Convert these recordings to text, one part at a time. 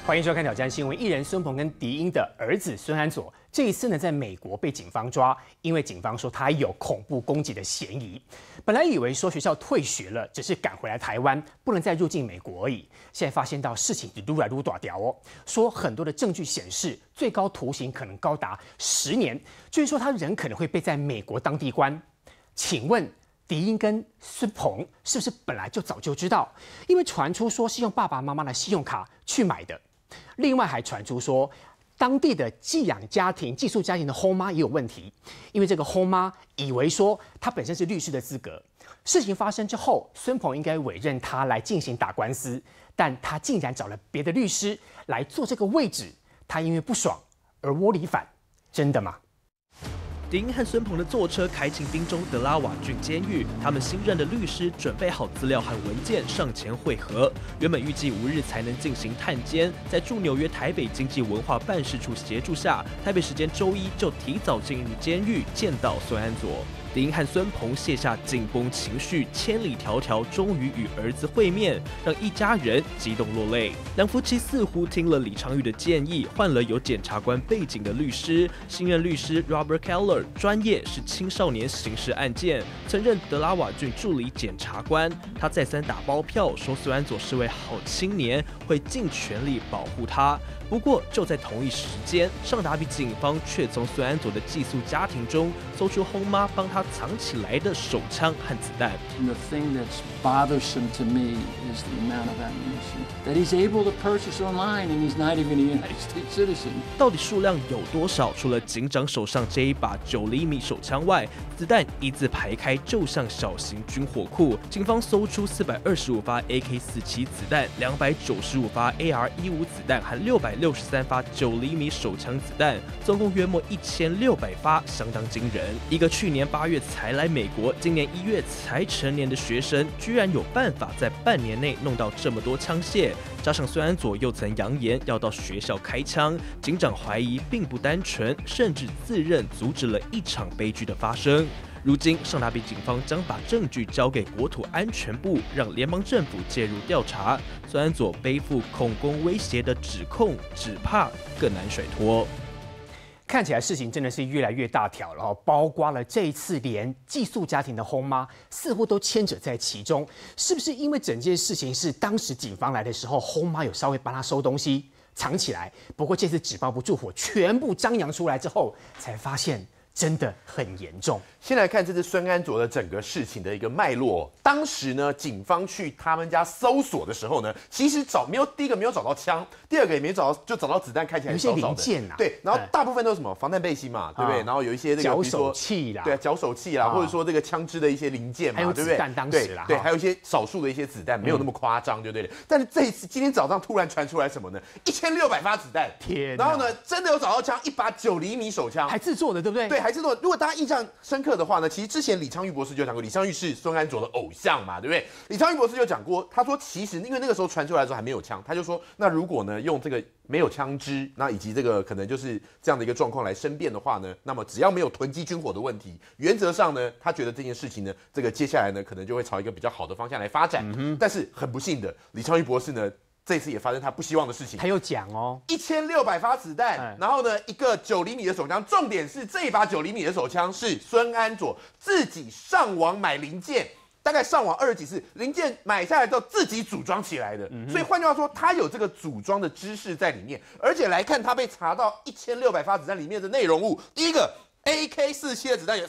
欢迎收看《挑战新闻》。艺人孙鹏跟迪英的儿子孙安佐，这一次呢，在美国被警方抓，因为警方说他有恐怖攻击的嫌疑。本来以为说学校退学了，只是赶回来台湾，不能再入境美国而已。现在发现到事情撸来撸大条哦，说很多的证据显示，最高徒刑可能高达10年，据说他人可能会被在美国当地关。请问？迪英跟孙鹏是不是本来就早就知道？因为传出说是用爸爸妈妈的信用卡去买的，另外还传出说当地的寄养家庭、寄宿家庭的后妈也有问题，因为这个后妈以为说她本身是律师的资格。事情发生之后，孙鹏应该委任他来进行打官司，但他竟然找了别的律师来做这个位置，他因为不爽而窝里反，真的吗？ 迪英和孙鹏的坐车开进宾州德拉瓦郡监狱，他们新任的律师准备好资料和文件上前会合。原本预计5日才能进行探监，在驻纽约台北经济文化办事处协助下，台北时间周一就提早进入监狱见到孙安佐。迪英和孙鹏卸下紧绷情绪，千里迢迢终于与儿子会面，让一家人激动落泪。两夫妻似乎听了李昌钰的建议，换了有检察官背景的律师。新任律师 Robert Keller 专业是青少年刑事案件，曾任德拉瓦郡助理检察官。他再三打包票说，孙安佐是位好青年，会尽全力保护他。不过，就在同一时间，上达比警方却从孙安佐的寄宿家庭中搜出后妈帮他藏起来的手枪和子弹。 The thing that's bothersome to me is the amount of ammunition that he's able to purchase online, and he's not even a United States citizen. 到底数量有多少？除了警长手上这一把9厘米手枪外，子弹一字排开，就像小型军火库。警方搜出425发 AK-47 子弹、295发 AR-15 子弹和663发9厘米手枪子弹，总共约莫1600发，相当惊人。一个去年8月才来美国，今年1月才成年的学生，居然有办法在半年内弄到这么多枪械。加上孙安佐又曾扬言要到学校开枪，警长怀疑并不单纯，甚至自认阻止了一场悲剧的发生。如今，上达比警方将把证据交给国土安全部，让联邦政府介入调查。孙安佐背负恐攻威胁的指控，只怕更难甩脱。 看起来事情真的是越来越大条了，包括了这一次连寄宿家庭的后妈似乎都牵扯在其中，是不是因为整件事情是当时警方来的时候，后妈有稍微帮他收东西藏起来，不过这次纸包不住火，全部张扬出来之后，才发现真的很严重。 先来看这次孙安佐的整个事情的一个脉络。当时呢，警方去他们家搜索的时候呢，其实第一个没有找到枪，第二个也没找到，就找到子弹，看起来少少的。 有些零件啊， 对，然后大部分都是什么防弹背心嘛，对不对？然后有一些这个脚手器啦， 对，脚手器啦，或者说这个枪支的一些零件嘛，对不对？ 还有子弹当时啦， 对，还有一些少数的一些子弹，没有那么夸张，就对了。但是这一次今天早上突然传出来什么呢？1600发子弹， 天！ 然后呢，真的有找到枪，一把9厘米手枪， 还制作的，对不对？ 对，还制作。如果大家印象深刻的话呢，其实之前李昌钰博士就讲过，李昌钰是孙安佐的偶像嘛，对不对？李昌钰博士就讲过，他说其实因为那个时候传出来的时候还没有枪，他就说那如果呢用这个没有枪支，那以及这个可能就是这样的一个状况来申辩的话呢，那么只要没有囤积军火的问题，原则上呢，他觉得这件事情呢，这个接下来呢可能就会朝一个比较好的方向来发展。但是很不幸的，李昌钰博士呢，这次也发生他不希望的事情。 他又讲哦 ，1600发子弹，然后呢，一个9厘米的手枪，重点是这一把9厘米的手枪是孙安佐自己上网买零件，大概上网20几次，零件买下来之后自己组装起来的。所以换句话说，他有这个组装的知识在里面。而且来看他被查到1600发子弹里面的内容物，第一个 AK-47的子弹有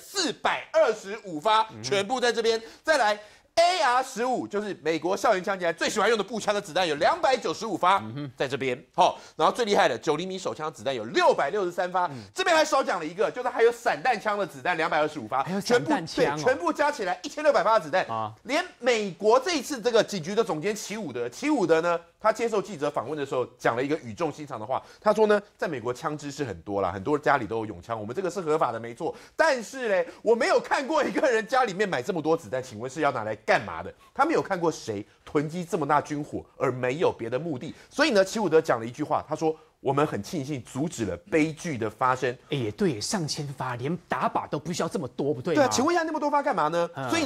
425发，全部在这边。再来。AR-15就是美国校园枪击最喜欢用的步枪的子弹有295发，在这边。好，然后最厉害的9厘米手枪的子弹有663发，这边还少讲了一个，就是还有散弹枪的子弹225发， 还有散弹枪， 全部加起来1600发的子弹啊！连美国这一次这个警局的总监齐伍德呢，他接受记者访问的时候讲了一个语重心长的话，他说呢，在美国枪支是很多啦，很多家里都有拥枪，我们这个是合法的没错，但是嘞，我没有看过一个人家里面买这么多子弹，请问是要拿来干嘛的？他没有看过谁囤积这么大军火而没有别的目的，所以呢，齐伍德讲了一句话，他说：“我们很庆幸阻止了悲剧的发生。” 也对，上千发，连打靶都不需要这么多，不对吗？ 对啊，请问一下，那么多发干嘛呢？所以呢，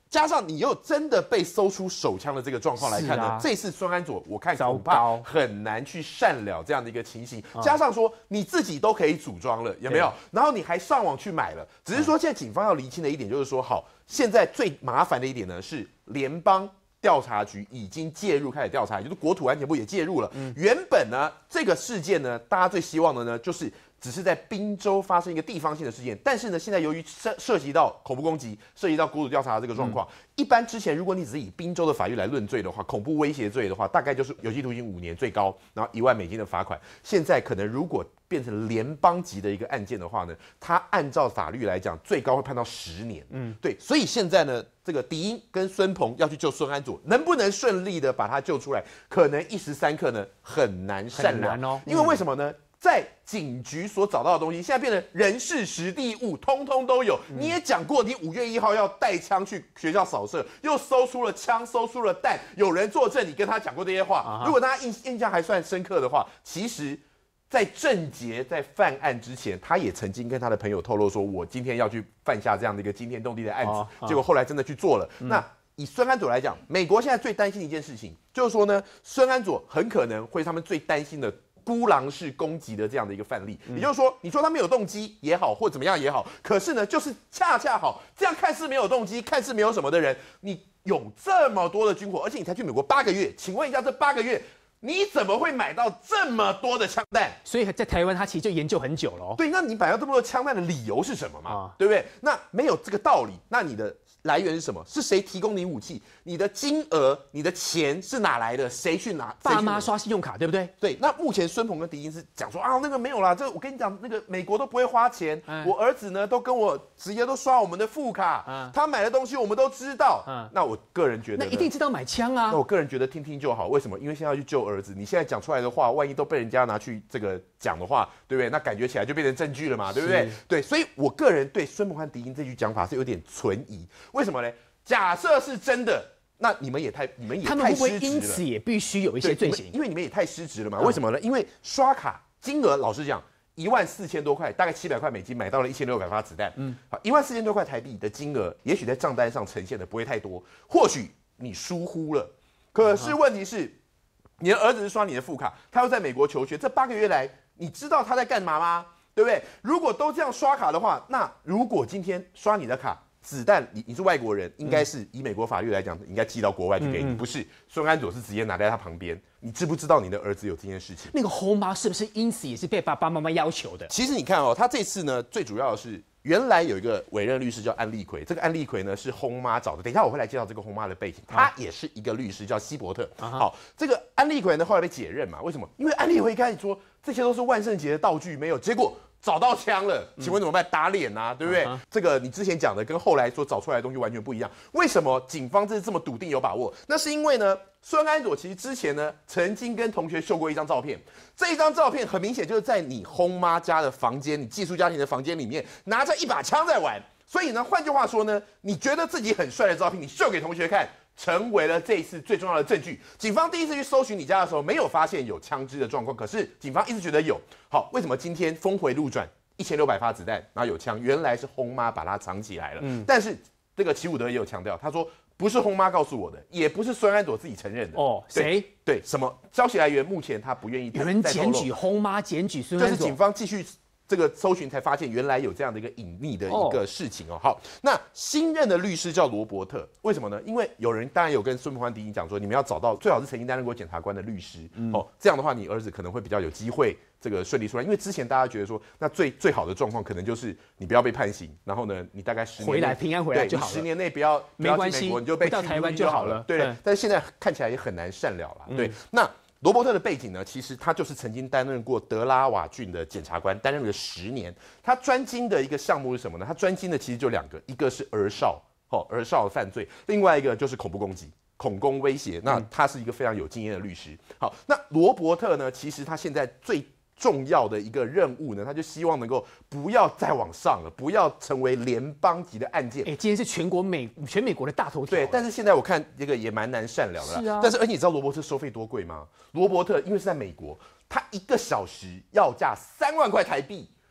加上你又真的被搜出手枪的这个状况来看呢，这次孙安佐我看恐怕很难去善了这样的一个情形。加上说你自己都可以组装了，有没有？然后你还上网去买了，只是说现在警方要厘清的一点就是说，好，现在最麻烦的一点呢是联邦调查局已经介入开始调查，也就是国土安全部也介入了。原本呢这个事件呢，大家最希望的呢就是只是在宾州发生一个地方性的事件，但是呢，现在由于涉及到恐怖攻击，涉及到国土调查的这个状况，一般之前如果你只是以宾州的法律来论罪的话，恐怖威胁罪的话，大概就是有期徒刑5年最高，然后1万美金的罚款。现在可能如果变成联邦级的一个案件的话呢，它按照法律来讲，最高会判到10年。对，所以现在呢，这个迪英跟孙鹏要去救孙安佐，能不能顺利的把他救出来，可能一时三刻呢很难善了哦。因为为什么呢？在警局所找到的东西，现在变成人事实地物，通通都有。你也讲过，你5月1号要带枪去学校扫射，又搜出了枪，搜出了弹，有人作证，你跟他讲过这些话。如果大家印象还算深刻的话，其实，在郑捷在犯案之前，他也曾经跟他的朋友透露说，我今天要去犯下这样的一个惊天动地的案子，结果后来真的去做了。那以孙安佐来讲，美国现在最担心的一件事情，就是说呢，孙安佐很可能会是他们最担心的孤狼式攻击的这样的一个范例，也就是说，你说他没有动机也好，或怎么样也好，可是呢，就是恰恰好这样看似没有动机，看似没有什么的人，你有这么多的军火，而且你才去美国8个月，请问一下，这8个月你怎么会买到这么多的枪弹？ 所以在台湾，他其实就研究很久了。 对，那你买到这么多枪弹的理由是什么嘛？对不对？那没有这个道理，那你的来源是什么？是谁提供你武器？你的金额、你的钱是哪来的？谁去拿？ 爸妈刷信用卡，对不对？ 对。那目前孙鹏跟迪英是讲说啊，那个没有啦，这我跟你讲，那个美国都不会花钱，我儿子呢都跟我直接都刷我们的副卡，他买的东西我们都知道。那我个人觉得， 那一定知道买枪啊。 那我个人觉得听听就好。为什么？因为现在要去救儿子，你现在讲出来的话，万一都被人家拿去这个讲的话，对不对？那感觉起来就变成证据了嘛，对不对？对，所以我个人对孙鹏和迪英这句讲法是有点存疑。为什么呢？假设是真的，那你们也太失职了。 他们会不会因此也必须有一些罪行？ 因为你们也太失职了嘛。为什么呢？因为刷卡金额，老实讲，14000多块，大概700块美金买到了1600发子弹。好，14000多块台币的金额，也许在账单上呈现的不会太多，或许你疏忽了。可是问题是，你的儿子是刷你的副卡，他又在美国求学，这8个月来，你知道他在干嘛吗？对不对？如果都这样刷卡的话，那如果今天刷你的卡，子弹你是外国人，应该是以美国法律来讲，应该寄到国外去给你，不是？孙安佐是直接拿在他旁边，你知不知道你的儿子有这件事情？ 那个后妈是不是因此也是被爸爸妈妈要求的？ 其实你看哦，他这次呢，最主要的是原来有一个委任律师叫安利奎，这个安利奎呢是轰妈找的。等一下我会来介绍这个轰妈的背景，他也是一个律师叫希伯特。好，这个安利奎呢后来被解任嘛？为什么？因为安利奎一开始说这些都是万圣节的道具，没有，结果找到枪了，请问怎么办？打脸啊，对不对？这个你之前讲的跟后来所找出来的东西完全不一样。为什么警方这么笃定有把握？那是因为呢，孙安佐其实之前呢曾经跟同学秀过一张照片，这一张照片很明显就是在你轰妈家的房间，你寄宿家庭的房间里面拿着一把枪在玩。所以呢，换句话说呢，你觉得自己很帅的照片，你秀给同学看，成为了这一次最重要的证据。警方第一次去搜寻你家的时候，没有发现有枪支的状况，可是警方一直觉得有。好，为什么今天峰回路转，1600发子弹，然后有枪，原来是轰妈把它藏起来了。但是这个齐武德也有强调，他说不是轰妈告诉我的，也不是孙安佐自己承认的。 哦，谁？ 对，什么消息来源？目前他不愿意。 有人检举轰妈，检举孙安佐， 就是警方继续这个搜寻才发现，原来有这样的一个隐秘的一个事情哦。好，那新任的律师叫罗伯特，为什么呢？因为有人当然有跟孙鹏和迪英讲说，你们要找到最好是曾经担任过检察官的律师哦，这样的话你儿子可能会比较有机会这个顺利出来。因为之前大家觉得说，那最好的状况可能就是你不要被判刑，然后呢，你大概10年回来平安回来就好了 ，10年内不要没关系， 你就被到台湾就好了。 对，但是现在看起来也很难善了啦。对，那罗伯特的背景呢，其实他就是曾经担任过德拉瓦郡的检察官，担任了10年。他专精的一个项目是什么呢？他专精的其实就2个，一个是儿少的犯罪，另外一个就是恐怖攻击、恐攻威胁。那他是一个非常有经验的律师。好，那罗伯特呢，其实他现在最重要的一个任务呢，他就希望能够不要再往上了，不要成为联邦级的案件。 今天是全美国的大头条。 对，但是现在我看这个也蛮难善了的。是啊。但是而且你知道罗伯特收费多贵吗？罗伯特因为是在美国，他1个小时要价3万块台币。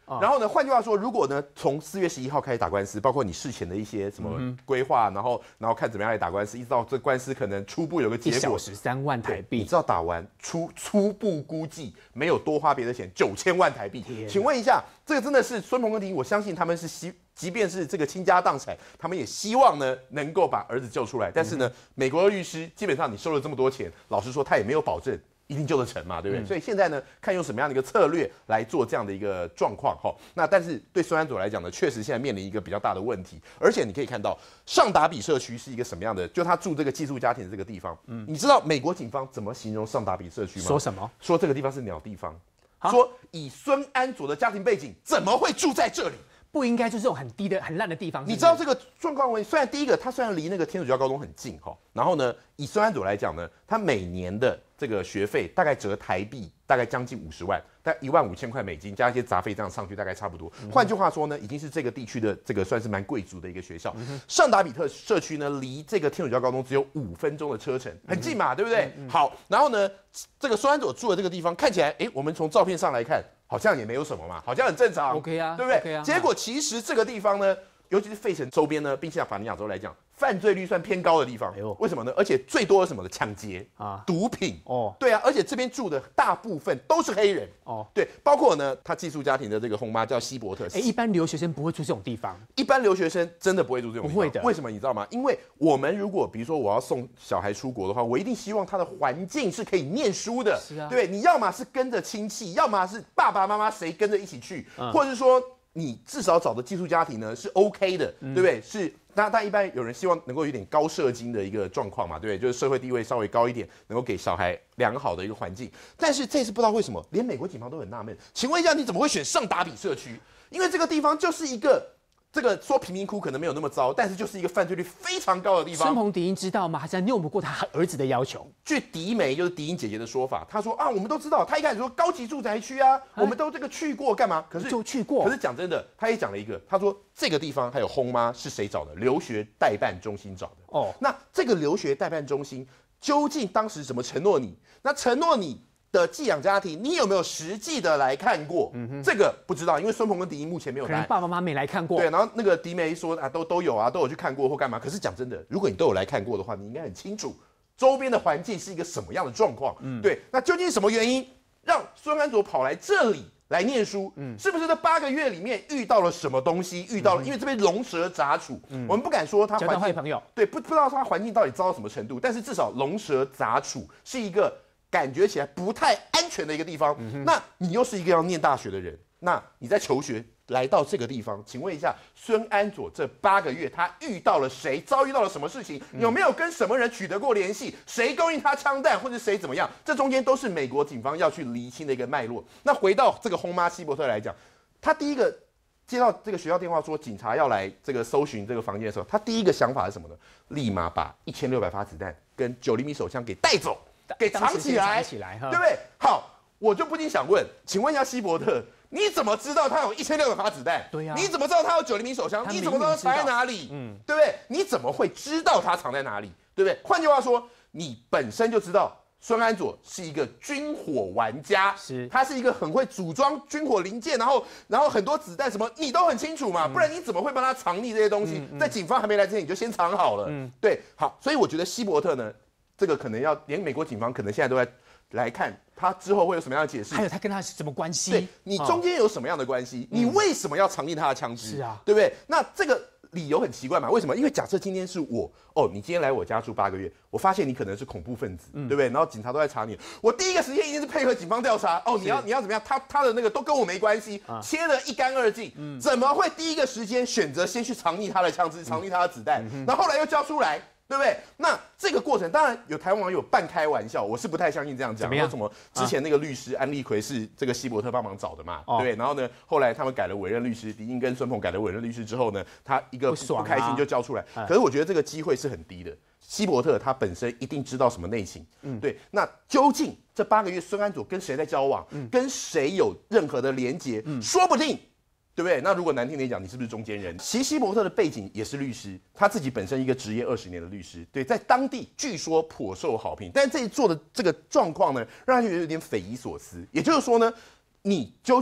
然后呢，换句话说，如果呢从4月11号开始打官司，包括你事前的一些什么规划，然后看怎么样来打官司，一直到这官司可能初步有个结果，1 小时3万台币， 你知道打完初步估计没有多花别的钱，9000万台币。请问一下，这个真的是孙鹏跟迪，我相信他们是即便是这个倾家荡产，他们也希望呢能够把儿子救出来。但是呢，美国的律师基本上你收了这么多钱，老实说他也没有保证一定救得成嘛，对不对？所以现在呢，看用什么样的一个策略来做这样的一个状况哈。那但是对孙安佐来讲呢，确实现在面临一个比较大的问题，而且你可以看到上达比社区是一个什么样的，就他住这个寄宿家庭的这个地方。你知道美国警方怎么形容上达比社区吗？ 说什么？ 说这个地方是鸟地方。说以孙安佐的家庭背景，怎么会住在这里？ 不应该就是这种很低的、很烂的地方。 你知道这个状况？虽然第一个，他虽然离那个天主教高中很近哈，然后呢，以孙安佐来讲呢，他每年的这个学费大概折台币大概将近50万，大概15000块美金，加一些杂费这样上去，大概差不多。换句话说呢，已经是这个地区的这个算是蛮贵族的一个学校。上达比特社区呢，离这个天主教高中只有5分钟的车程，很近嘛，对不对？好，然后呢，这个孙安佐住的这个地方看起来，我们从照片上来看，好像也没有什么嘛，好像很正常 ，OK 啊， 对不对 ？OK 啊。 结果其实这个地方呢，尤其是费城周边呢，宾夕法尼亚州来讲，犯罪率算偏高的地方。为什么呢？而且最多的什么的抢劫啊、毒品对啊，而且这边住的大部分都是黑人对，包括呢他寄宿家庭的这个后妈叫希伯特。 一般留学生不会住这种地方， 一般留学生真的不会住这种地方， 不会的。 为什么你知道吗？因为我们如果比如说我要送小孩出国的话，我一定希望他的环境是可以念书的， 是啊， 对，你要么是跟着亲戚，要么是爸爸妈妈谁跟着一起去，或者是说你至少找的寄宿家庭呢是 OK 的，对不对？是。但一般有人希望能够有点高社经的一个状况嘛，对不对？就是社会地位稍微高一点，能够给小孩良好的一个环境。但是这次不知道为什么，连美国警方都很纳闷，请问一下，你怎么会选上达比社区？因为这个地方就是一个这个说贫民窟可能没有那么糟，但是就是一个犯罪率非常高的地方。 孙鹏迪英知道吗？还是拗不过他儿子的要求？ 据迪梅就是迪英姐姐的说法，她说啊，我们都知道，她一开始说高级住宅区啊，我们都这个去过，干嘛？可是就去过。 可是讲真的，她也讲了一个，她说这个地方还有轰妈是谁找的？留学代办中心找的。那这个留学代办中心究竟当时怎么承诺你？那承诺你的寄养家庭，你有没有实际的来看过？这个不知道，因为孙鹏跟迪英目前没有答案。 可能爸爸妈妈没来看过。 对，然后那个迪梅说啊，都有啊，都有去看过或干嘛。可是讲真的，如果你都有来看过的话，你应该很清楚周边的环境是一个什么样的状况。对，那究竟是什么原因让孙安佐跑来这里来念书？是不是这8个月里面遇到了什么东西？遇到了，因为这边龙蛇杂处，我们不敢说他交到坏朋友。 对，不知道他环境到底糟到什么程度，但是至少龙蛇杂处是一个感觉起来不太安全的一个地方。那你又是一个要念大学的人，那你在求学来到这个地方，请问一下，孙安佐这8个月他遇到了谁？遭遇到了什么事情？有没有跟什么人取得过联系？谁供应他枪弹，或者谁怎么样？这中间都是美国警方要去厘清的一个脉络。那回到这个轰妈希伯特来讲，他第一个接到这个学校电话说警察要来这个搜寻这个房间的时候，他第一个想法是什么呢？立马把1600发子弹跟9厘米手枪给带走。给藏起来，对不对？好，我就不禁想问，请问一下希伯特，你怎么知道他有1600发子弹？ 对呀， 你怎么知道他有9厘米手枪？你怎么知道他藏在哪里？对不对？你怎么会知道他藏在哪里？对不对？换句话说，你本身就知道孙安佐是一个军火玩家，他是一个很会组装军火零件，然后很多子弹什么你都很清楚嘛，不然你怎么会帮他藏匿这些东西？在警方还没来之前你就先藏好了。对，好，所以我觉得希伯特呢。这个可能要连美国警方可能现在都在来看他之后会有什么样的解释， 还有他跟他是什么关系？ 对，你中间有什么样的关系？你为什么要藏匿他的枪支？ 是啊， 对不对？那这个理由很奇怪嘛？为什么？因为假设今天是我，你今天来我家住8个月，我发现你可能是恐怖分子，对不对？然后警察都在查你，我第一个时间一定是配合警方调查。你要怎么样？他的那个都跟我没关系，切得一干二净，怎么会第一个时间选择先去藏匿他的枪支，藏匿他的子弹，然后后来又交出来？对不对？那这个过程当然有台湾网友半开玩笑，我是不太相信这样讲。说什么之前那个律师安利奎是这个希伯特帮忙找的嘛，对不对？然后呢，后来他们改了委任律师，迪英跟孙鹏改了委任律师之后呢，他一个不开心就交出来。可是我觉得这个机会是很低的。希伯特他本身一定知道什么内情，对。那究竟这8个月孙安佐跟谁在交往，跟谁有任何的连结，说不定。对不对？那如果难听点讲，你是不是中间人？其实希伯特的背景也是律师，他自己本身一个职业20年的律师，对，在当地据说颇受好评。但是这一做的这个状况呢，让他觉得有点匪夷所思。也就是说呢，你究竟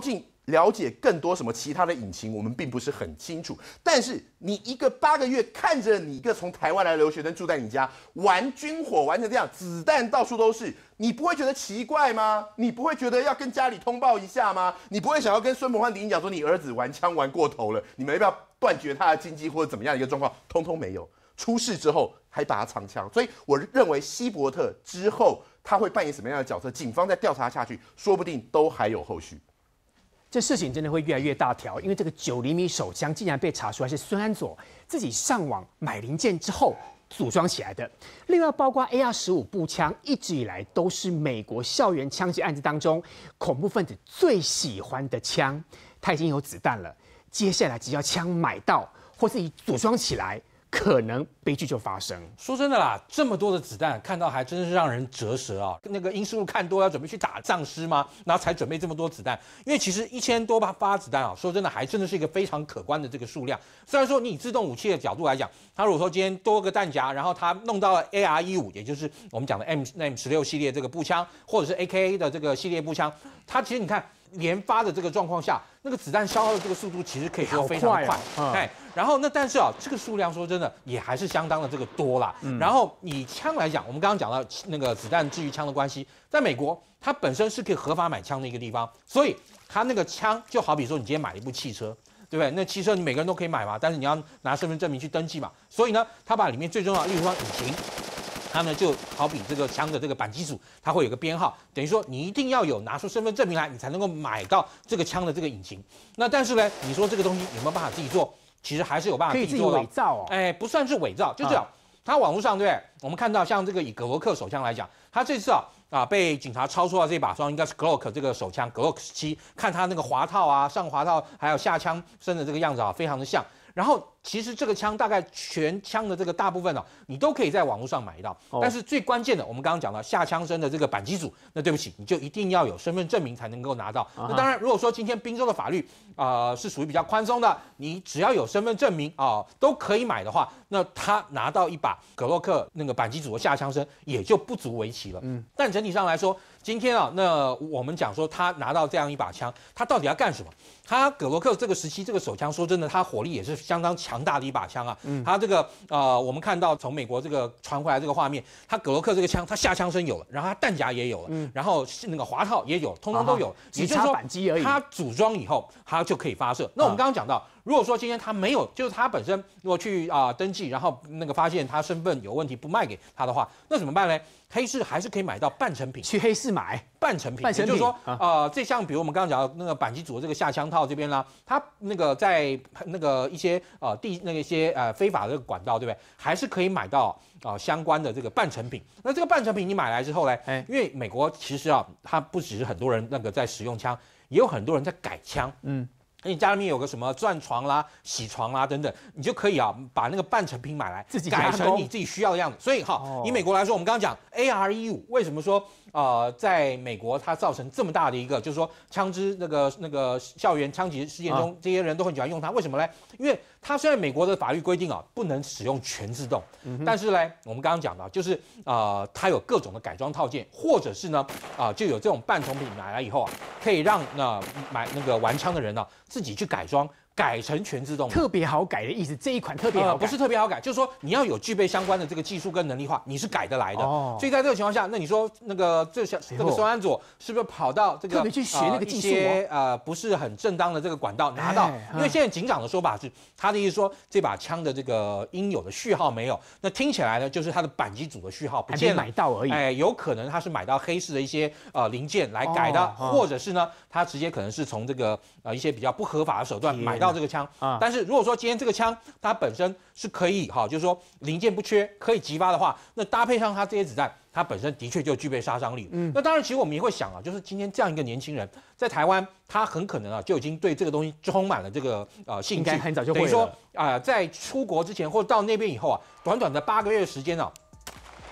了解更多什么其他的引擎，我们并不是很清楚。但是你一个8个月看着你一个从台湾来的留学生住在你家玩军火玩成这样，子弹到处都是，你不会觉得奇怪吗？你不会觉得要跟家里通报一下吗？你不会想要跟孙鹏和狄英讲说你儿子玩枪玩过头了，你们要不要断绝他的经济或者怎么样的一个状况？通通没有。出事之后还把他藏枪，所以我认为希伯特之后他会扮演什么样的角色？警方在调查下去，说不定都还有后续。 这事情真的会越来越大条，因为这个9厘米手枪竟然被查出来是孙安佐自己上网买零件之后组装起来的。另外，包括 AR-15步枪，一直以来都是美国校园枪击案子当中恐怖分子最喜欢的枪。它已经有子弹了，接下来只要枪买到或自己组装起来，可能悲剧就发生。 说真的啦，这么多的子弹，看到还真是让人折舌啊！那个英式路看多要准备去打丧尸吗？然后才准备这么多子弹？因为其实1000多发子弹啊，说真的还真的是一个非常可观的这个数量。虽然说你以自动武器的角度来讲，它如果说今天多个弹夹，然后它弄到了 AR-15，也就是我们讲的 M16系列这个步枪，或者是 AKA 的这个系列步枪，它其实你看连发的这个状况下，那个子弹消耗的这个速度其实可以说非常快。哎，然后那但是啊，这个数量说真的也还是相当的这个多啦。然后以枪来讲，我们刚刚讲到那个子弹至于枪的关系，在美国它本身是可以合法买枪的一个地方，所以它那个枪就好比说你今天买了一部汽车。对不对？那汽车你每个人都可以买嘛，但是你要拿身份证明去登记嘛。所以呢，它把里面最重要的，例如说引擎，它呢就好比这个枪的这个扳机组，它会有个编号，等于说你一定要有拿出身份证明来，你才能够买到这个枪的这个引擎。那但是呢，你说这个东西有没有办法自己做？其实还是有办法自己做的。 可以自己伪造哦。 哎，不算是伪造，就这样。它网络上对不对？我们看到像这个以格罗克手枪来讲，它这次被警察抄出来这把双应该是 Glock 这个手枪 Glock 17，看它那个滑套啊、上滑套还有下枪身的这个样子啊，非常的像。然后其实这个枪大概全枪的这个大部分你都可以在网络上买到。但是最关键的，我们刚刚讲到下枪身的这个扳机组，那对不起，你就一定要有身份证明才能够拿到。那当然，如果说今天宾州的法律是属于比较宽松的，你只要有身份证明都可以买的话，那他拿到一把格洛克那个扳机组的下枪身也就不足为奇了。但整体上来说，今天那我们讲说他拿到这样一把枪，他到底要干什么？他格罗克这个17这个手枪，说真的，它火力也是相当强大的一把枪啊。它这个我们看到从美国这个传回来这个画面，它格罗克这个枪，它下枪身有了，然后它弹夹也有了，然后那个滑套也有，通通都有。 也就是说， 它组装以后，它就可以发射。那我们刚刚讲到，如果说今天他没有，就是他本身如果去登记，然后那个发现他身份有问题不卖给他的话，那怎么办呢？黑市还是可以买到半成品， 去黑市买半成品，也就是说这像比如我们刚刚讲的那个扳机组的这个下枪套这边啦，它那个在那个一些一些非法的这个管道，对不对？还是可以买到相关的这个半成品。那这个半成品你买来之后呢，因为美国其实它不只是很多人那个在使用枪，也有很多人在改枪，你家里面有个什么钻床啦、铣床啦等等，你就可以把那个半成品买来，自己改成你自己需要的样子。所以以美国来说，我们刚刚讲 AR-15，为什么说在美国它造成这么大的一个，就是说枪支那个校园枪击事件中，这些人都很喜欢用它，为什么呢？因为它虽然美国的法律规定不能使用全自动，但是呢，我们刚刚讲到，就是它有各种的改装套件，或者是呢就有这种半成品买来以后可以让买那个玩枪的人自己去改装，改成全自动， 特别好改的意思。这一款特别好改， 不是特别好改，就是说你要有具备相关的这个技术跟能力化，你是改得来的。所以在这个情况下，那你说那个这个孙安佐是不是跑到这个特别去学那个技术不是很正当的这个管道拿到？因为现在警长的说法是，他的意思说这把枪的这个应有的序号没有，那听起来呢就是他的扳机组的序号不见了， 买到而已。 有可能他是买到黑市的一些零件来改的，或者是呢他直接可能是从这个一些比较不合法的手段买到这个枪。但是如果说今天这个枪它本身是可以就是说零件不缺，可以击发的话，那搭配上它这些子弹，它本身的确就具备杀伤力。那当然，其实我们也会想就是今天这样一个年轻人在台湾，他很可能就已经对这个东西充满了这个兴趣， 应该很早就会了。 等于说在出国之前或者到那边以后短短的8个月的时间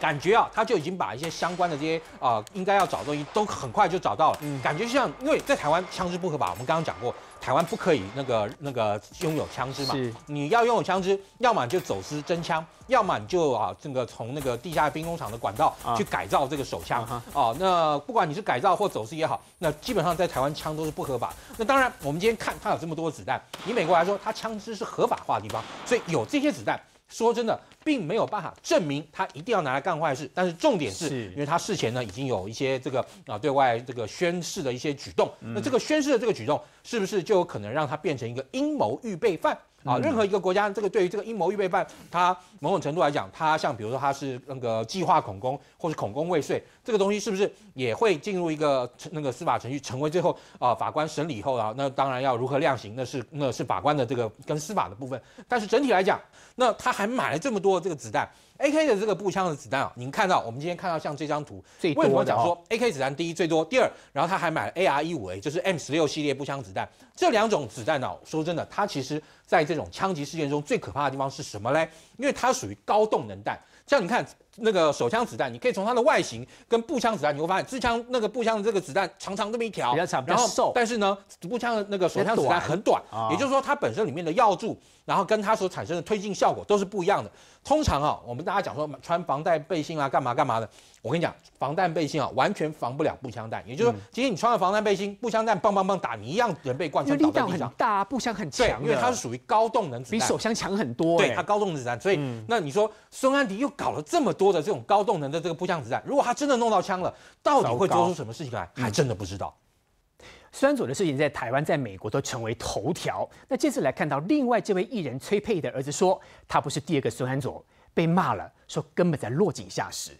感觉啊，他就已经把一些相关的这些应该要找的东西都很快就找到了。感觉像因为在台湾枪支不合法，我们刚刚讲过，台湾不可以那个拥有枪支嘛。你要拥有枪支，要么你就走私真枪，要么你就这个从那个地下兵工厂的管道去改造这个手枪。那不管你是改造或走私也好，那基本上在台湾枪都是不合法。那当然，我们今天看它有这么多子弹，以美国来说，它枪支是合法化的地方，所以有这些子弹。说真的，并没有办法证明他一定要拿来干坏事。但是重点是，因为他事前呢已经有一些这个对外这个宣誓的一些举动，那这个宣誓的这个举动，是不是就有可能让他变成一个阴谋预备犯？任何一个国家，这个对于这个阴谋预备犯，他某种程度来讲，他像比如说他是那个计划恐攻或是恐攻未遂，这个东西是不是也会进入一个那个司法程序，成为最后法官审理以后那当然要如何量刑，那是法官的这个跟司法的部分。但是整体来讲，那他还买了这么多这个子弹。AK 的这个步枪的子弹您看到我们今天看到像这张图，为什么讲说 AK 子弹第一最多，第二，然后他还买了 AR-15A， 就是 M16系列步枪子弹。这两种子弹说真的，它其实在这种枪击事件中最可怕的地方是什么嘞？因为它属于高动能弹。像你看那个手枪子弹，你可以从它的外形跟步枪子弹，你会发现那个步枪的这个子弹长这么一条， 比较长，比较瘦。 但是呢，步枪的那个手枪子弹很短，也就是说它本身里面的药柱，然后跟它所产生的推进效果都是不一样的。通常我们大家讲说穿防弹背心干嘛的，我跟你讲，防弹背心完全防不了步枪弹。也就是说，今天你穿了防弹背心，步枪弹棒打你一样，人被贯穿倒在地上。 力道很大，步枪很强， 因为它是属于高动能子弹， 比手枪强很多。 对，它高动能子弹，所以那你说孙安迪又搞了这么多的这种高动能的这个步枪子弹，如果他真的弄到枪了，到底会做出什么事情来，还真的不知道。 孙安佐的事情在台湾、在美国都成为头条。那这次来看到另外这位艺人崔佩的儿子说，他不是第二个孙安佐，被骂了，说根本在落井下石。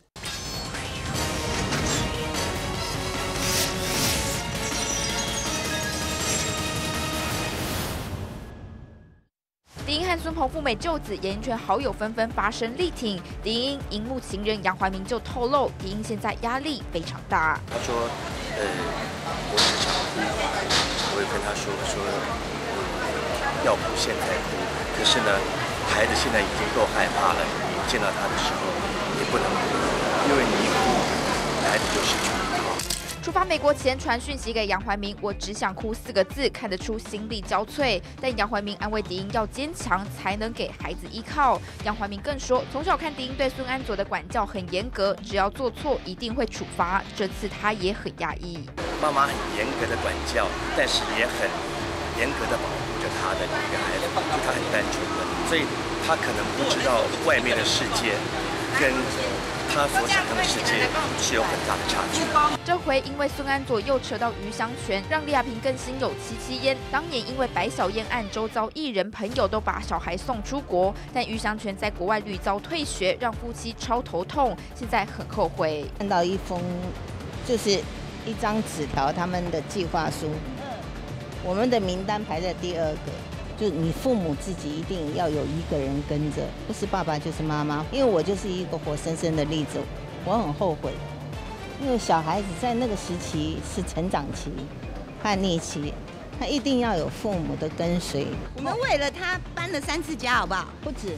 狄英和孙鹏赴美就子，演艺圈好友纷纷发声力挺。狄英荧幕情人杨怀民就透露，狄英现在压力非常大。 他说，我只想哭，我也跟他说，要哭现在哭。可是呢，孩子现在已经够害怕了，你见到他的时候，也不能哭，因为你一哭，孩子就失去了。 出发美国前传讯息给杨怀民，我只想哭4个字，看得出心力交瘁。但杨怀民安慰狄英要坚强，才能给孩子依靠。杨怀民更说，从小看狄英对孙安佐的管教很严格，只要做错一定会处罚。这次他也很压抑。 妈妈很严格的管教，但是也很严格的保护着他的一个孩子，就他很单纯的，所以他可能不知道外面的世界跟他所想象的世界是有很大的差距。 这回因为孙安佐又扯到余香泉，让李亚平更心有戚戚焉。当年因为白小燕案，周遭艺人朋友都把小孩送出国，但余香泉在国外屡遭退学，让夫妻超头痛，现在很后悔。 看到一封就是一张纸条，他们的计划书，我们的名单排在第2个。就你父母自己一定要有一个人跟着，不是爸爸就是妈妈。因为我就是一个活生生的例子，我很后悔，因为小孩子在那个时期是成长期、叛逆期，他一定要有父母的跟随。 我们为了他搬了3次家，好不好？ 不止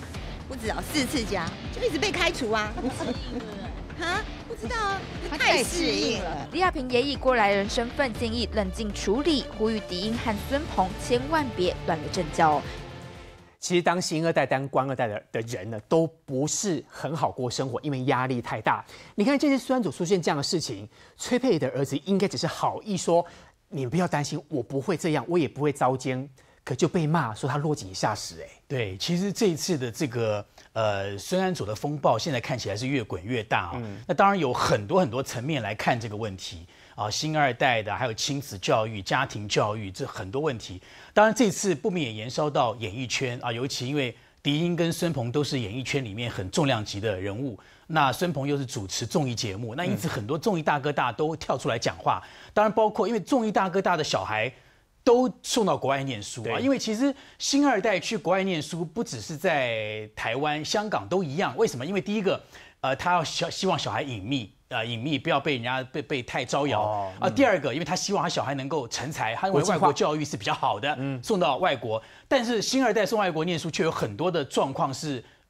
4次家，就一直被开除啊。啊，不知道啊，他太适应了。 李亚平也以过来人身份建议冷静处理，呼吁狄英和孙鹏千万别乱了阵脚。 其实当星二代、当官二代的人呢，都不是很好过生活，因为压力太大。你看这次孙安佐出现这样的事情，崔佩的儿子应该只是好意说，你不要担心，我不会这样，我也不会遭奸。可就被骂说他落井下石， 对，其实这一次的这个孙安佐的风暴，现在看起来是越滚越大啊。那当然有很多层面来看这个问题啊，星二代的，还有亲子教育、家庭教育，这很多问题。当然这次不免也延烧到演艺圈啊，尤其因为狄英跟孙鹏都是演艺圈里面很重量级的人物，那孙鹏又是主持综艺节目，那因此很多综艺大哥大都跳出来讲话。当然包括因为综艺大哥大的小孩都送到国外念书啊，因为其实星二代去国外念书，不只是在台湾、香港都一样。为什么？因为第一个，他要希望小孩隐秘不要被人家被太招摇啊。第二个，因为他希望他小孩能够成才，他认为外国教育是比较好的，送到外国。但是星二代送外国念书，却有很多的状况是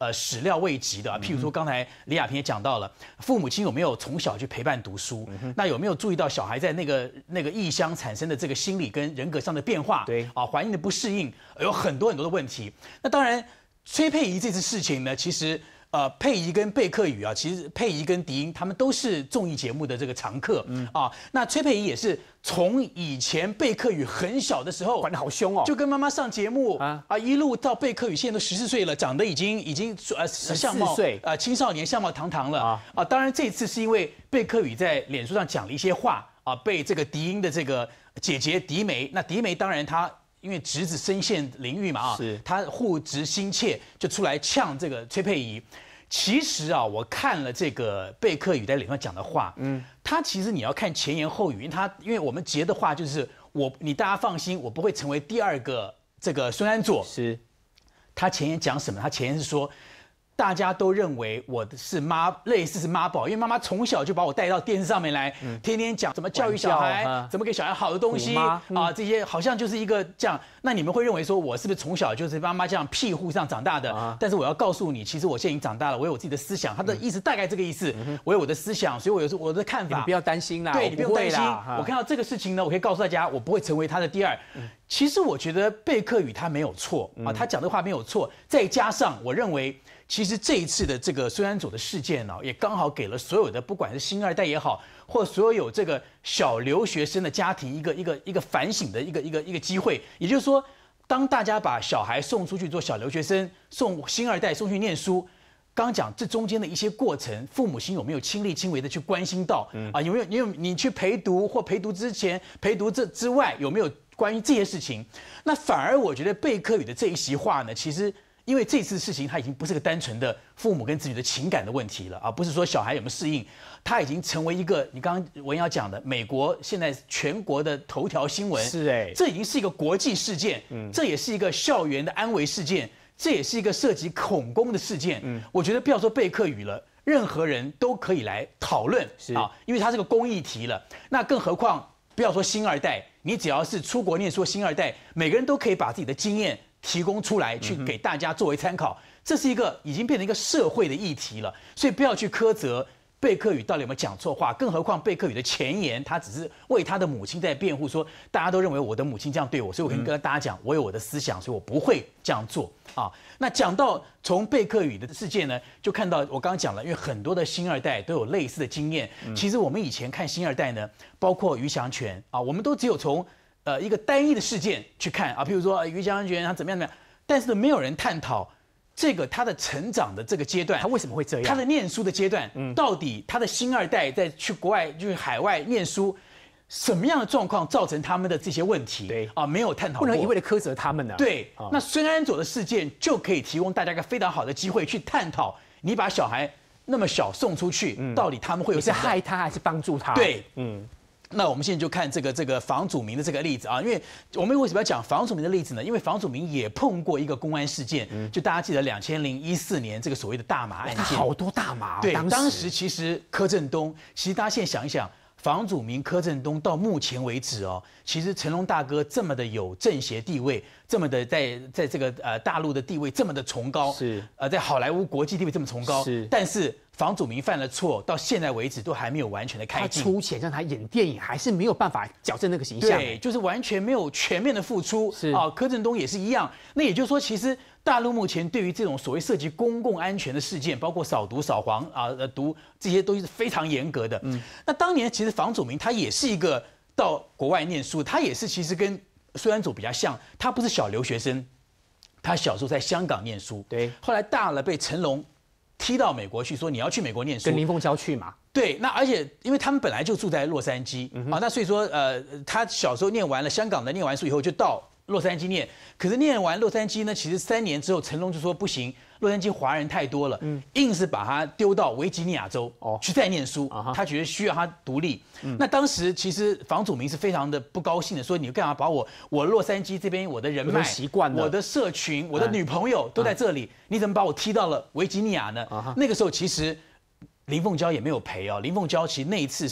始料未及的，譬如说刚才李亚萍也讲到了，父母亲有没有从小去陪伴读书？那有没有注意到小孩在那个异乡产生的这个心理跟人格上的变化？ 对啊，环境的不适应，有很多的问题。那当然，崔佩仪这次事情呢，其实。佩仪跟贝克宇啊，其实佩仪跟狄英他们都是综艺节目的这个常客，那崔佩仪也是从以前贝克宇很小的时候管得好凶哦， 就跟妈妈上节目一路到贝克宇现在都14岁了，长得已经相貌青少年相貌堂堂了当然这次是因为贝克宇在脸书上讲了一些话被这个狄英的这个姐姐狄梅，那狄梅当然她。因为侄子身陷囹圄嘛他护侄心切，就出来呛这个崔佩仪。其实我看了这个贝克宇在脸上讲的话，他其实你要看前言后语，因为我们截的话就是你大家放心，我不会成为第二个这个孙安佐。 是， 他前言讲什么？他前言是说。大家都认为我是类似是妈宝，因为妈妈从小就把我带到电视上面来，天天讲怎么教育小孩，怎么给小孩好的东西这些好像就是一个这样。那你们会认为说我是不是从小就是妈妈这样庇护上长大的？但是我要告诉你，其实我现在已经长大了，我有我自己的思想。他的意思大概这个意思，我有我的思想，所以我有我的看法。 你不要担心啦， 对你不用担心。我看到这个事情呢，我可以告诉大家，我不会成为他的第二。其实我觉得贝克宇他没有错他讲的话没有错，再加上我认为。其实这一次的这个孙安佐的事件也刚好给了所有的不管是星二代也好，或所有这个小留学生的家庭一个反省的一个机会。也就是说，当大家把小孩送出去做小留学生，送星二代送去念书，刚刚讲这中间的一些过程，父母亲有没有亲力亲为的去关心到有没有你去陪读或陪读之前陪读这之外有没有关于这些事情？那反而我觉得贝克宇的这一席话呢，其实。因为这次事情，它已经不是个单纯的父母跟子女的情感的问题了不是说小孩有没有适应，它已经成为一个你刚刚文瑶讲的，美国现在全国的头条新闻，这已经是一个国际事件，这也是一个校园的安危事件，这也是一个涉及恐攻的事件。我觉得不要说贝克宇了，任何人都可以来讨论因为它是个公益题了。那更何况不要说星二代，你只要是出国念书的星二代，每个人都可以把自己的经验。提供出来去给大家作为参考，这是一个已经变成一个社会的议题了，所以不要去苛责贝克宇到底有没有讲错话，更何况贝克宇的前言，他只是为他的母亲在辩护，说大家都认为我的母亲这样对我，所以我可以跟大家讲，我有我的思想，所以我不会这样做那讲到从贝克宇的事件呢，就看到我刚刚讲了，因为很多的星二代都有类似的经验。其实我们以前看星二代呢，包括于祥全我们都只有从一个单一的事件去看譬如说于祥全他怎么样，但是呢，没有人探讨这个他的成长的这个阶段， 他为什么会这样？ 他的念书的阶段，到底他的星二代在去国外就是海外念书，什么样的状况造成他们的这些问题？ 对没有探讨过， 不能一味的苛责他们呢。 对，那孙安佐的事件就可以提供大家一个非常好的机会去探讨，你把小孩那么小送出去，到底他们会有你是害他还是帮助他？ 对，那我们现在就看这个房祖名的这个例子因为我们为什么要讲房祖名的例子呢？因为房祖名也碰过一个公安事件，就大家记得2014年这个所谓的大麻案件， 他好多大麻对，当时其实柯震东，其实大家现在想一想。房祖名、柯震东到目前为止其实成龙大哥这么的有政协地位，这么的在这个大陆的地位这么的崇高， 是在好莱坞国际地位这么崇高， 是， 但是房祖名犯了错，到现在为止都还没有完全的开镜， 他出钱让他演电影，还是没有办法矫正那个形象， 对，就是完全没有全面的付出， 是柯震东也是一样，那也就是说，其实。大陆目前对于这种所谓涉及公共安全的事件，包括扫毒、扫黄毒这些都是非常严格的。那当年其实房祖名他也是一个到国外念书，他也是其实跟孙安佐比较像，他不是小留学生，他小时候在香港念书， 对， 后来大了被成龙踢到美国去，说你要去美国念书， 跟林凤娇去嘛。 对，那而且因为他们本来就住在洛杉矶那所以说他小时候念完了香港的念完书以后就到。洛杉矶念，可是念完洛杉矶呢，其实3年之后，成龙就说不行，洛杉矶华人太多了，硬是把他丢到维吉尼亚州去再念书，他觉得需要他独立。那当时其实房祖名是非常的不高兴的，说你干嘛把我洛杉矶这边我的人脉、 习惯了， 我的社群、我的女朋友都在这里，你怎么把我踢到了维吉尼亚呢？那个时候其实林凤娇也没有赔林凤娇其实那一次是。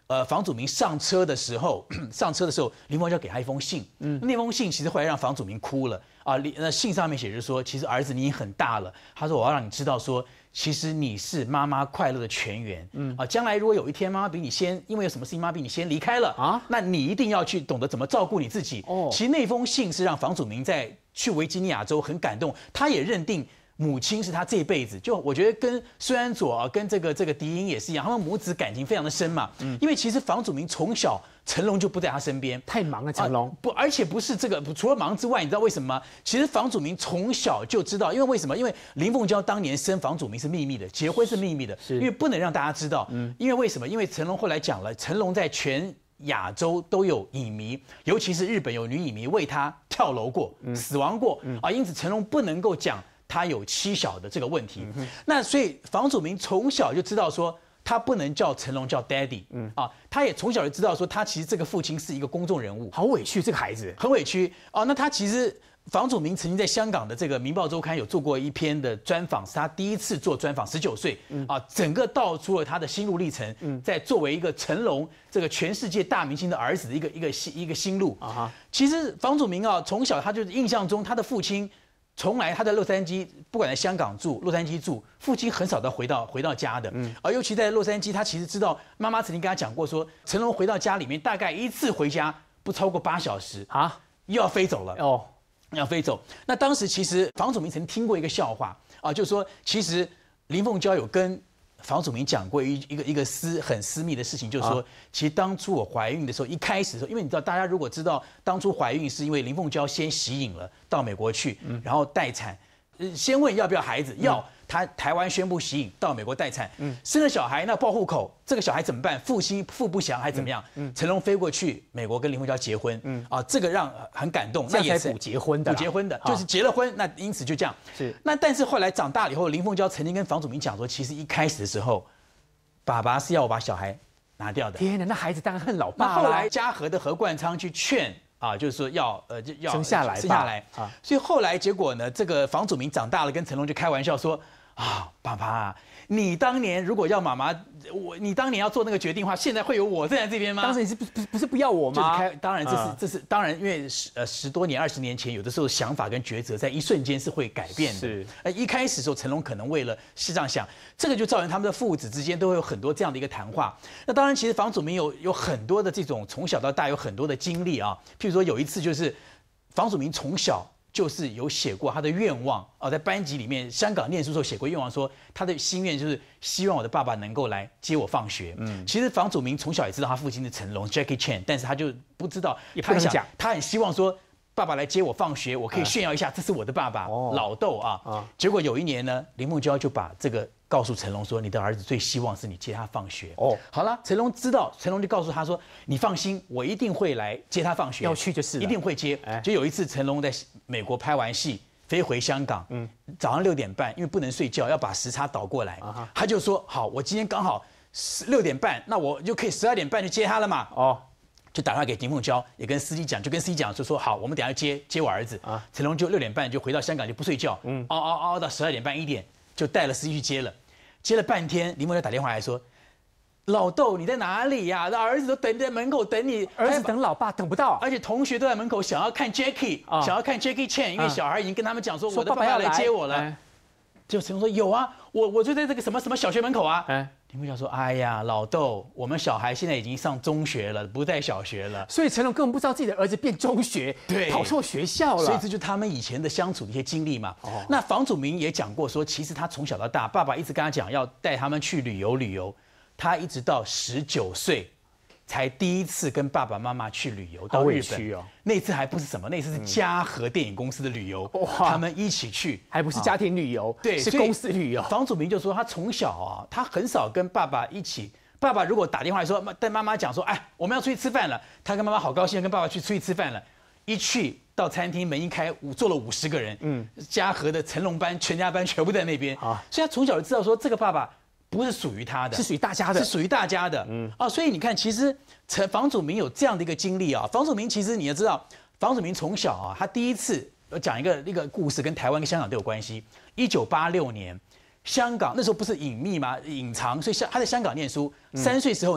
房祖名上车的时候，林凤娇给他一封信，那封信其实后来让房祖名哭了啊。那信上面写着说，其实儿子你已经很大了，他说我要让你知道说，其实你是妈妈快乐的泉源，将来如果有一天妈妈比你先，因为有什么事情妈妈比你先离开了啊，那你一定要去懂得怎么照顾你自己。其实那封信是让房祖名在去维吉尼亚州很感动，他也认定母亲是他这辈子，就我觉得跟孙安佐啊，跟这个狄英也是一样，他们母子感情非常的深嘛。因为其实房祖名从小成龙就不在他身边， 太忙了，成龙不，而且不是这个，除了忙之外，你知道为什么吗？其实房祖名从小就知道，因为为什么？因为林凤娇当年生房祖名是秘密的，结婚是秘密的，因为不能让大家知道。因为为什么？因为成龙后来讲了，成龙在全亚洲都有影迷，尤其是日本有女影迷为他跳楼过、死亡过啊，因此成龙不能够讲他有妻小的这个问题。那所以房祖名从小就知道说，他不能叫成龙叫 daddy，他也从小就知道说，他其实这个父亲是一个公众人物， 好委屈这个孩子， 很委屈啊。那他其实房祖名曾经在香港的这个《明报周刊》有做过一篇的专访，是他第一次做专访，19岁整个道出了他的心路历程，在作为一个成龙这个全世界大明星的儿子的一个心路啊。其实房祖名从小他就是印象中他的父亲。从来他在洛杉矶，不管在香港住、洛杉矶住，父亲很少的回到家的。而尤其在洛杉矶，他其实知道妈妈曾经跟他讲过说，成龙回到家里面大概一次回家不超过8小时啊，又要飞走了哦，要飞走。那当时其实房祖名曾听过一个笑话啊，就是说其实林凤娇有跟房祖名讲过一个很私密的事情，就是说，其实当初我怀孕的时候，一开始的时候，因为你知道，大家如果知道当初怀孕是因为林凤娇先息影了，到美国去，然后待产，先问要不要孩子，要。他台湾宣布息影，到美国待产，生了小孩，那报户口，这个小孩怎么办？父不详还怎么样？成龙飞过去美国跟林凤娇结婚，这个让很感动， 那也是补结婚的， 就是结了婚，那因此就这样。是，那但是后来长大了以后，林凤娇曾经跟房祖名讲说，其实一开始的时候，爸爸是要我把小孩拿掉的。 天哪，那孩子当然恨老爸。 那后来嘉禾的何冠昌去劝。就是说要生下来啊，所以后来结果呢，这个房祖名长大了，跟成龙就开玩笑说爸爸，你当年如果要妈妈，你当年要做那个决定的话，现在会有我站在这边吗？ 当时你是不是不要我吗？ 当然这是当然，因为10多年、20年前，有的时候想法跟抉择在一瞬间是会改变的。是，一开始的时候，成龙可能为了是这样想，这个就造成他们的父子之间都会有很多这样的一个谈话。那当然，其实房祖名有很多的这种从小到大有很多的经历啊，譬如说有一次就是房祖名从小。就是有写过他的愿望在班级里面，香港念书的时候写过愿望，说他的心愿就是希望我的爸爸能够来接我放学。其实房祖名从小也知道他父亲是成龙 Jackie Chan， 但是他就不知道， 也不能讲， 他很希望说爸爸来接我放学，我可以炫耀一下，这是我的爸爸，老豆啊。结果有一年呢，林凤娇就把这个告诉成龙说，你的儿子最希望是你接他放学。好了，成龙知道，成龙就告诉他说，你放心，我一定会来接他放学， 要去就是了， 一定会接。就有一次成龙在美国拍完戏，飞回香港，早上6点半，因为不能睡觉，要把时差倒过来，他就说好，我今天刚好6点半，那我就可以12点半去接他了嘛。就打电话给林凤娇，也跟司机讲，就说好，我们等一下接我儿子。成龙就6点半就回到香港，就不睡觉，熬到12点半1点，就带了司机去接了。接了半天，林凤娇打电话来说，老豆你在哪里呀？那儿子都等在门口等你， 儿子等老爸等不到， 而且同学都在门口想要看 Jackie，想要看 Jackie Chan，因为小孩已经跟他们讲说我的爸爸要来接我了。就成龙说有啊，我就在这个什么小学门口啊。林凤娇说：“哎呀，老豆，我们小孩现在已经上中学了，不在小学了。 所以成龙根本不知道自己的儿子变中学，对，跑错学校了。 所以这就是他们以前的相处的一些经历嘛。那房祖名也讲过说，其实他从小到大，爸爸一直跟他讲要带他们去旅游，他一直到19岁。”才第一次跟爸爸妈妈去旅游到日本那次还不是什么，那次是嘉禾电影公司的旅游，他们一起去， 还不是家庭旅游， 对， 是公司旅游。 房祖名就说他从小他很少跟爸爸一起，爸爸如果打电话说跟妈妈讲说，哎，我们要出去吃饭了，他跟妈妈好高兴，跟爸爸出去吃饭了，一去到餐厅门一开，坐了50个人，嘉禾的成龙班、全家班全部在那边，所以他从小就知道说这个爸爸。不是属于他的， 是属于大家的， 是属于大家的。所以你看，其实房祖名有这样的一个经历啊。房祖名其实你也知道，房祖名从小他第一次讲一个故事，跟台湾跟香港都有关系。1986年，香港那时候不是隐秘吗？隐藏，所以他在香港念书。3岁时候呢，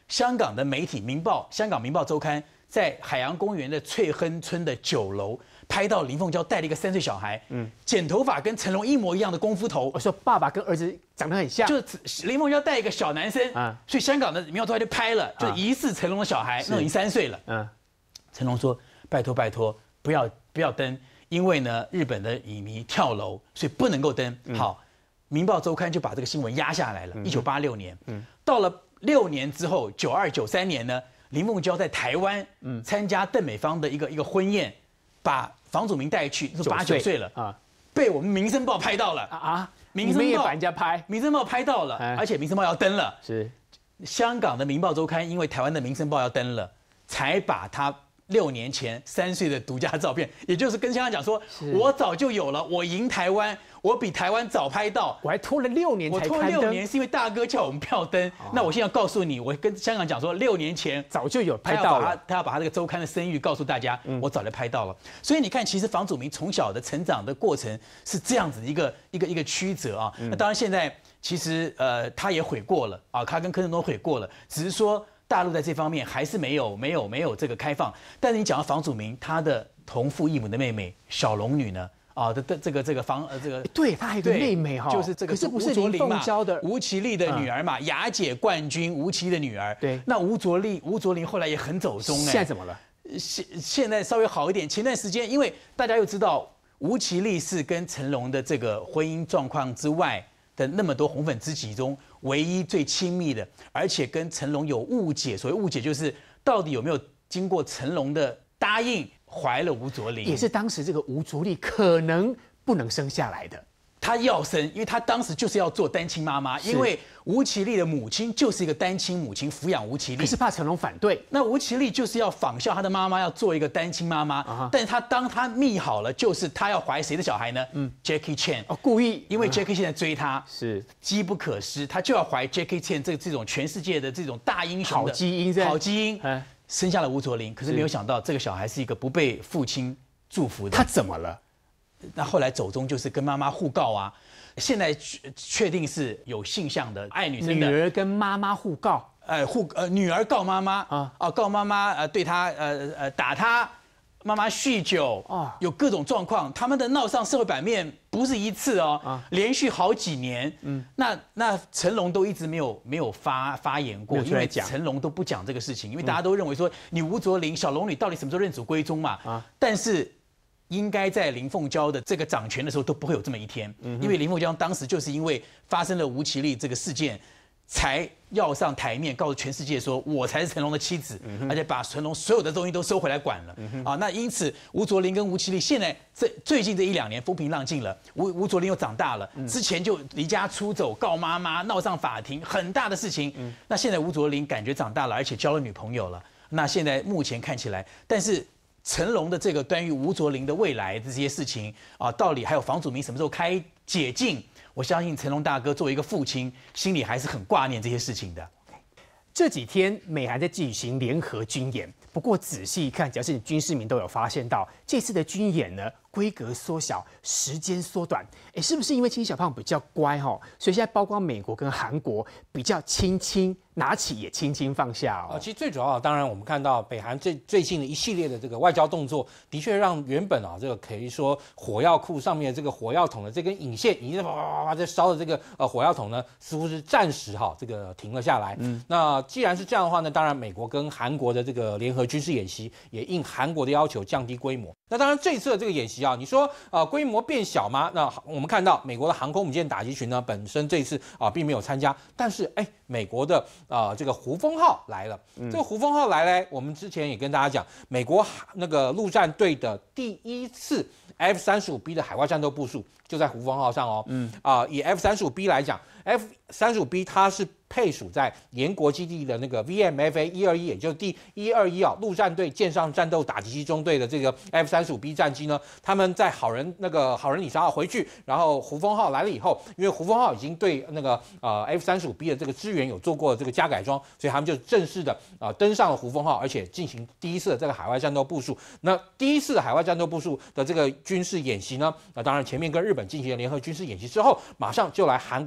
香港的媒体《明报》香港《明报周刊》在海洋公园的翠亨村的9楼拍到林凤娇带了一个3岁小孩，剪头发跟成龙一模一样的功夫头。 我说爸爸跟儿子长得很像， 就是林凤娇带一个小男生啊，所以香港的《明报周刊》就拍了，就疑似成龙的小孩，那已经3岁了。成龙说：“拜托，不要登，因为呢日本的影迷跳楼，所以不能够登。”好，《明报周刊》就把这个新闻压下来了。1986年，到了6年之后，92、93年呢，林凤娇在台湾参加邓美芳的一个婚宴，把房祖名带去，说8、9岁了啊，被我们《民生报》拍到了啊， 你们也把人家拍，《 民生报》拍到了，而且《民生报》要登了， 是香港的《明报周刊》因为台湾的《民生报》要登了，才把他6年前3岁的独家照片，也就是跟香港讲说，我早就有了，我赢台湾，我比台湾早拍到， 我还拖了6年才刊登。 我拖6年是因为大哥叫我们不要登。那我现在要告诉你，我跟香港讲说，6年前早就有拍到了， 他要把他这个周刊的声誉告诉大家，我早就拍到了。所以你看，其实房祖名从小的成长的过程是这样子一个曲折啊。那当然现在其实他也悔过了啊，他跟柯震东悔过了，只是说。大陆在这方面还是没有这个开放，但是你讲到房祖名，他的同父异母的妹妹小龙女呢？啊，这个对，他还有个妹妹哈， 就是这个， 可是不是林凤娇的吴绮莉的女儿嘛，亚姐冠军吴绮莉的女儿。 对， 那吴卓林后来也很走中哎， 现在怎么了？ 现在稍微好一点。前段时间，因为大家又知道吴绮莉是跟成龙的这个婚姻状况之外的那么多红粉知己中。唯一最亲密的，而且跟成龙有误解，所谓误解就是到底有没有经过成龙的答应怀了吴卓林， 也是当时这个吴卓丽可能不能生下来的。 她要生，因为她当时就是要做单亲妈妈，因为吴绮莉的母亲就是一个单亲母亲抚养吴绮莉， 可是怕成龙反对。 那吴绮莉就是要仿效她的妈妈，要做一个单亲妈妈，但是当她密好了，就是她要怀谁的小孩呢？Jackie Chan 哦，故意， 因为 Jackie 现在追她， 是机不可失，她就要怀 Jackie Chan 这种全世界的这种大英雄的好基因， 生下了吴卓林，可是没有想到这个小孩是一个不被父亲祝福的。 他怎么了？ 那后来走中就是跟妈妈互告啊，现在确定是有性向的爱女生的女儿跟妈妈互告， 女儿告妈妈告妈妈对她打她，妈妈酗酒有各种状况，他们的闹上社会版面不是一次哦，连续好几年。那成龙都一直没有发言过，因为成龙都不讲这个事情，因为大家都认为说你吴卓林小龙女到底什么时候认祖归宗嘛？但是。应该在林凤娇的这个掌权的时候都不会有这么一天，因为林凤娇当时就是因为发生了吴绮莉这个事件，才要上台面告诉全世界说我才是成龙的妻子，而且把成龙所有的东西都收回来管了啊。那因此吴卓林跟吴绮莉现在最近这1、2年风平浪静了，吴卓林又长大了，之前就离家出走告妈妈闹上法庭，很大的事情。那现在吴卓林感觉长大了，而且交了女朋友了。那现在目前看起来，但是。成龙的这个关于吴卓林的未来的这些事情啊，到底还有房祖名什么时候开解禁？我相信成龙大哥作为一个父亲，心里还是很挂念这些事情的。 这几天美韩在举行联合军演，不过仔细一看，只要是你军事迷都有发现到，这次的军演呢规格缩小，时间缩短，是不是因为金小胖比较乖哈？所以现在包括美国跟韩国比较轻轻拿起也轻轻放下哦。 其实最主要，当然我们看到北韩最近的一系列的这个外交动作，的确让原本这个可以说火药库上面的这个火药桶的这根引线已经啪啪啪在烧的这个火药桶呢，似乎是暂时这个停了下来。那既然是这样的话呢，当然美国跟韩国的这个联合军事演习也应韩国的要求降低规模。那当然这一次的这个演习你说规模变小吗？那我们看到美国的航空母舰打击群呢，本身这一次并没有参加，但是美国的这个胡风号来了。这个胡风号来呢，我们之前也跟大家讲，美国那个陆战队的第一次 F-35B 的海外战斗部署就在胡风号上哦。以 F-35B 来讲 ，F-35B 它是配属在延国基地的那个 VMFA 121，也就是第121陆战队舰上战斗打击机中队的这个 F-35B 战机呢，他们在好人李沙号回去，然后胡风号来了以后，因为胡风号已经对那个F-35B 的这个支援有做过这个加改装，所以他们就正式的登上了胡风号，而且进行第一次的这个海外战斗部署。那第一次海外战斗部署的这个军事演习呢，当然前面跟日本进行了联合军事演习之后，马上就来韩国参加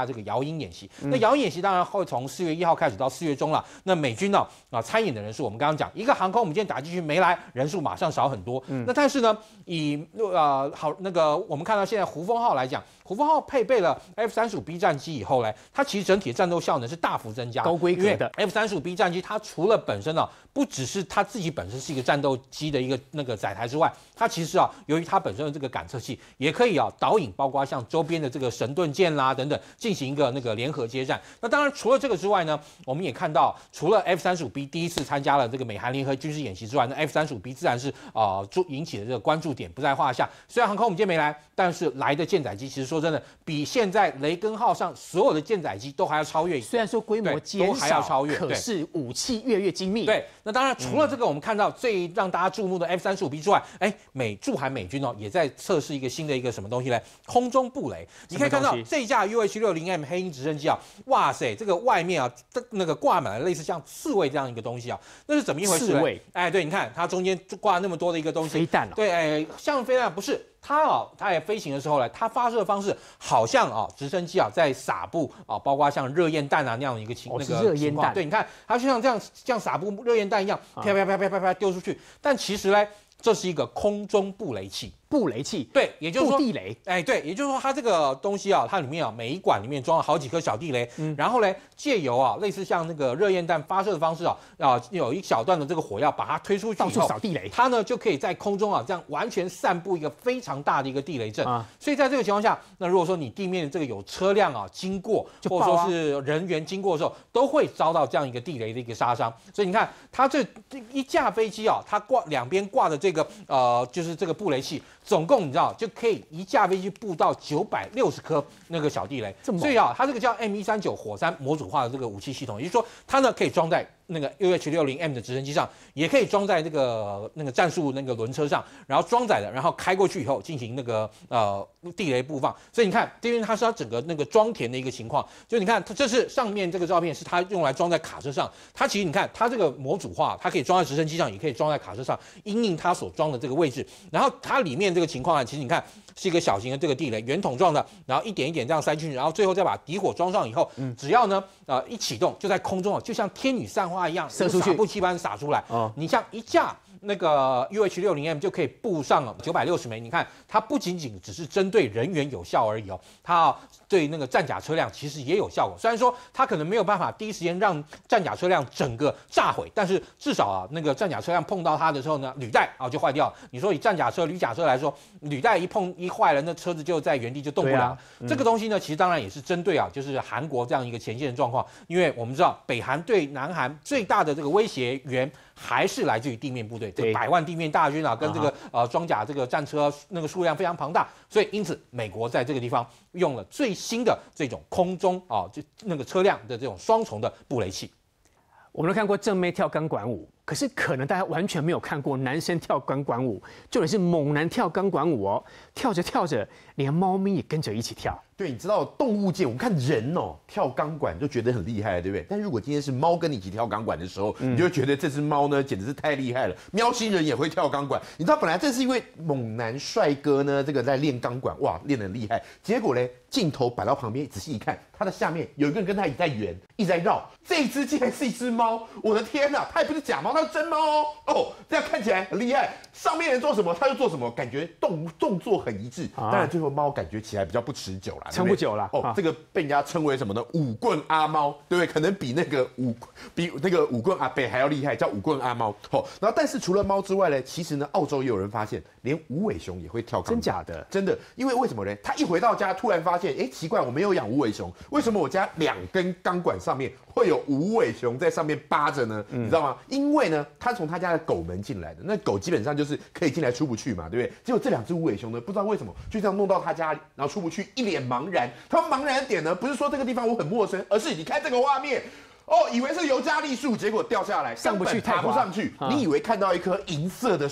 这个遥鹰演习。那遥鹰演习当然会从4月1号开始到4月中了。那美军呢参演的人数，我们刚刚讲一个航空母舰打进去没来，人数马上少很多。那但是呢，以我们看到现在胡风号来讲，胡风号配备了 F-35B 战机以后呢，它其实整体的战斗效能是大幅增加， 高规格的 F-35B 战机，它除了本身不只是它自己本身是一个战斗机的一个载台之外，它其实由于它本身的这个感测器，也可以导引包括像周边的这个神盾舰啦等等，进行一个联合接战。那当然除了这个之外呢，我们也看到，除了 F-35B 第一次参加了这个美韩联合军事演习之外，那 F-35B 自然是引起的这个关注点不在话下。虽然航空母舰没来，但是来的舰载机其实说真的，比现在雷根号上所有的舰载机都还要超越。 虽然说规模减少， 都还要超越， 可是武器越来越精密。 对，那当然除了这个，我们看到最让大家注目的 F-35B 之外，驻韩美军也在测试一个新的一个什么东西呢？空中布雷。你可以看到这一架 UH-60M 黑鹰直升机哇塞，这个外面挂满了类似像刺猬这样一个东西那是怎么一回事？ 刺猬。 对，你看它中间挂了那么多的一个东西， 飞弹。 对，像飞弹不是。它也飞行的时候呢，它发射的方式好像直升机在撒布包括像热焰弹那样的一个情况。对，你看它就像这样撒布热焰弹一样，啪啪啪啪啪啪丢出去。但其实呢，这是一个空中布雷器。 布雷器， 对，也就是说地雷， 对，也就是说它这个东西它里面每一管里面装了好几颗小地雷，然后呢，借由类似像那个热焰弹发射的方式有一小段的这个火药把它推出去以后， 到处扫地雷， 它呢就可以在空中这样完全散布一个非常大的一个地雷阵所以在这个情况下，那如果说你地面这个有车辆经过，或者说是人员经过的时候，都会遭到这样一个地雷的一个杀伤。所以你看，它这一架飞机它两边挂的这个就是这个布雷器。总共你知道就可以一架飞机布到960颗那个小地雷，所以它这个叫 M139火山模组化的这个武器系统，也就是说它呢可以装在那个 UH-60M 的直升机上，也可以装在那个战术轮车上，然后装载的，然后开过去以后进行地雷布放。所以你看，因为它是它整个装填的一个情况，就你看它这是上面这个照片是它用来装在卡车上，它其实你看它这个模组化，它可以装在直升机上，也可以装在卡车上，因应它所装的这个位置。然后它里面这个情况其实你看是一个小型的这个地雷，圆筒状的，然后一点一点这样塞进去，然后最后再把底火装上以后，只要呢一启动，就在空中就像天女散花一样， 射出去， 撒布器般撒出来。你像一架那个 UH-60M 就可以布上960枚。你看，它不仅仅只是针对人员有效而已它对那个战甲车辆其实也有效果。虽然说它可能没有办法第一时间让战甲车辆整个炸毁，但是至少那个战甲车辆碰到它的时候呢，履带就坏掉了。你说以战甲车、旅甲车来说，履带一坏了，那车子就在原地就动不了。这个东西呢，其实当然也是针对就是韩国这样一个前线的状况，因为我们知道北韩对南韩最大的这个威胁源还是来自于地面部队，这100万地面大军跟这个装甲这个战车那个数量非常庞大，所以因此美国在这个地方用了最新的这种空中就那个车辆的这种双重的布雷器。 我们都看过正妹跳钢管舞，可是可能大家完全没有看过男生跳钢管舞，重点是猛男跳钢管舞跳着跳着，连猫咪也跟着一起跳。 对，你知道动物界，我们看人跳钢管就觉得很厉害，对不对？但如果今天是猫跟你一起跳钢管的时候，你就会觉得这只猫呢简直是太厉害了。喵星人也会跳钢管，你知道本来这是因为猛男帅哥呢这个在练钢管，哇，练得很厉害。结果呢，镜头摆到旁边，仔细一看，他的下面有一个人跟他一直在圆，一直在绕。这一只竟然是一只猫，我的天哪！它也不是假猫，它是真猫这样看起来很厉害。上面人做什么，它就做什么，感觉动作很一致。当然最后猫感觉起来比较不持久啦， 撑不久了。 这个被人家称为什么呢？舞棍阿猫，对不对？可能比那个舞棍阿北还要厉害，叫舞棍阿猫。然后但是除了猫之外呢，其实呢，澳洲也有人发现，连无尾熊也会跳钢管。 真假的？ 真的，因为什么呢？他一回到家，突然发现，奇怪，我没有养无尾熊，为什么我家2根钢管上面会有无尾熊在上面扒着呢？你知道吗？因为呢，他从他家的狗门进来的，那狗基本上就是可以进来出不去嘛，对不对？结果这2只无尾熊呢，不知道为什么就这样弄到他家里，然后出不去，一脸茫然。他们茫然的点呢，不是说这个地方我很陌生，而是你看这个画面。以为是尤加利树，结果掉下来， 上不去， 爬不上去。你以为看到一棵银色的树，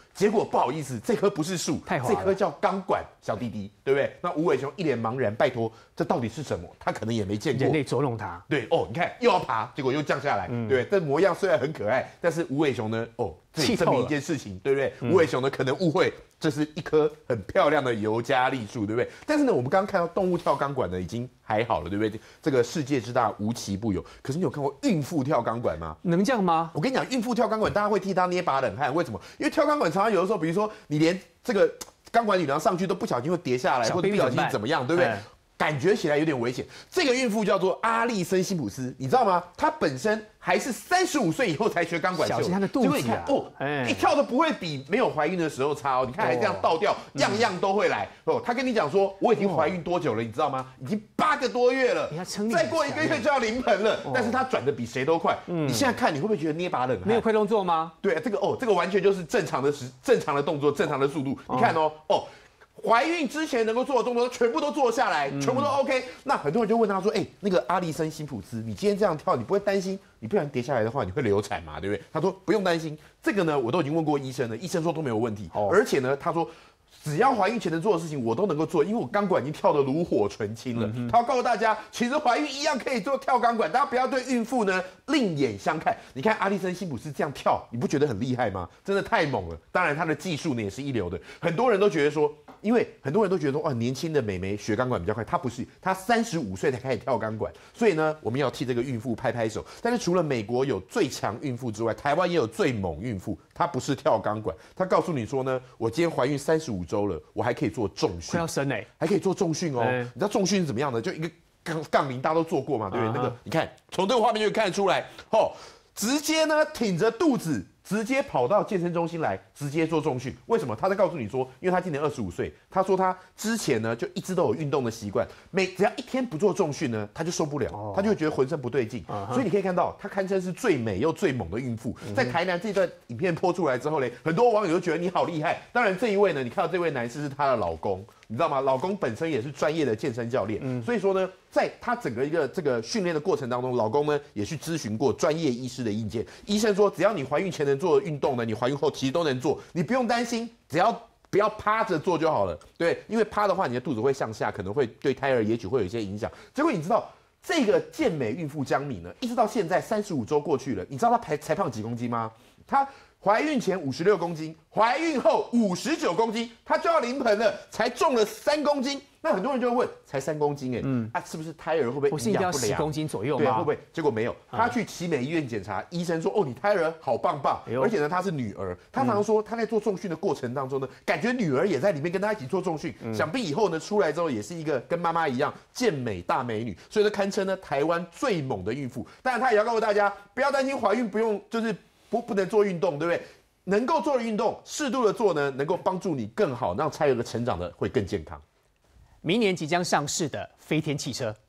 结果不好意思，这棵不是树，这棵叫钢管，小弟弟，对不对？那吴伟雄一脸茫然，拜托，这到底是什么？他可能也没见过。 人类捉弄他， 对哦，你看又要爬，结果又降下来，对，这模样虽然很可爱，但是吴伟雄呢，哦，这也证明一件事情，对不对？吴伟雄呢可能误会这是一棵很漂亮的尤加利树，对不对？但是呢，我们刚刚看到动物跳钢管呢，已经还好了，对不对？这个世界之大无奇不有。可是你有看过孕妇跳钢管吗？ 能这样吗？ 我跟你讲，孕妇跳钢管，大家会替她捏把冷汗，为什么？因为跳钢管常常有的时候，比如说你连这个钢管女郎上去都不小心会跌下来，或者不小心怎么样，对不对？感觉起来有点危险。这个孕妇叫做阿丽森·辛普斯，你知道吗？她本身还是35岁以后才学钢管秀， 小心她的肚子啊！ 结果你看哦，一跳都不会比没有怀孕的时候差哦。你看还这样倒吊，样样都会来哦。她跟你讲说，我已经怀孕多久了，你知道吗？已经8个多月了，再过1个月就要临盆了。但是她转的比谁都快。你现在看，你会不会觉得捏把冷汗？ 没有快动作吗？ 对，这个完全就是正常的动作，正常的速度。你看哦。怀孕之前能够做的动作全部都做下来，全部都 OK。那很多人就问他说：“那个阿丽森·辛普斯，你今天这样跳，你不会担心你不然跌下来的话，你会流产嘛？对不对？”他说：“不用担心，这个呢，我都已经问过医生了，医生说都没有问题。而且呢，他说。”只要怀孕前能做的事情，我都能够做，因为我钢管已经跳得炉火纯青了。他要告诉大家，其实怀孕一样可以做跳钢管，大家不要对孕妇呢另眼相看。你看阿丽森·辛普斯这样跳，你不觉得很厉害吗？真的太猛了。当然，他的技术呢也是一流的。很多人都觉得说，因为很多人都觉得说，年轻的美眉学钢管比较快，她不是，她35岁才开始跳钢管。所以呢，我们要替这个孕妇拍拍手。但是除了美国有最强孕妇之外，台湾也有最猛孕妇。她不是跳钢管，她告诉你说呢，我今天怀孕35周了，我还可以做重训， 快要生还可以做重训哦。你知道重训是怎么样的？就一个杠铃，大家都做过嘛，对不对？那个你看，从这个画面就看得出来，直接呢挺着肚子。直接跑到健身中心来，直接做重训。为什么？他在告诉你说，因为他今年25岁，他说他之前呢就一直都有运动的习惯，只要一天不做重训呢，他就受不了，他就会觉得浑身不对劲。所以你可以看到，他堪称是最美又最猛的孕妇。在台南这段影片播出来之后呢，很多网友都觉得你好厉害。当然，这一位呢，你看到这位男士是她的老公。你知道吗？老公本身也是专业的健身教练，所以说呢，在他整个一个这个训练的过程当中，老公呢也去咨询过专业医师的意见。医生说，只要你怀孕前能做的运动呢，你怀孕后其实都能做，你不用担心，只要不要趴着做就好了。对，因为趴的话，你的肚子会向下，可能会对胎儿也许会有一些影响。结果你知道，这个健美孕妇江米呢，一直到现在35周过去了，你知道她才胖几公斤吗？她怀孕前56公斤，怀孕后59公斤，她就要临盆了，才重了3公斤。那很多人就会问，才3公斤是不是胎儿会不会营养不良？ 不是一定要10公斤左右吗？ 对，会不会？结果没有，她去奇美医院检查，医生说，你胎儿好棒棒，而且呢，她是女儿。她常常说，她在做重训的过程当中呢，感觉女儿也在里面跟她一起做重训。想必以后呢，出来之后也是一个跟妈妈一样健美大美女，所以呢，堪称呢台湾最猛的孕妇。当然，她也要告诉大家，不要担心怀孕，不用就是不能做运动，对不对？能够做的运动，适度的做呢，能够帮助你更好，让胎儿的成长的会更健康。 明年即将上市的飞天汽车，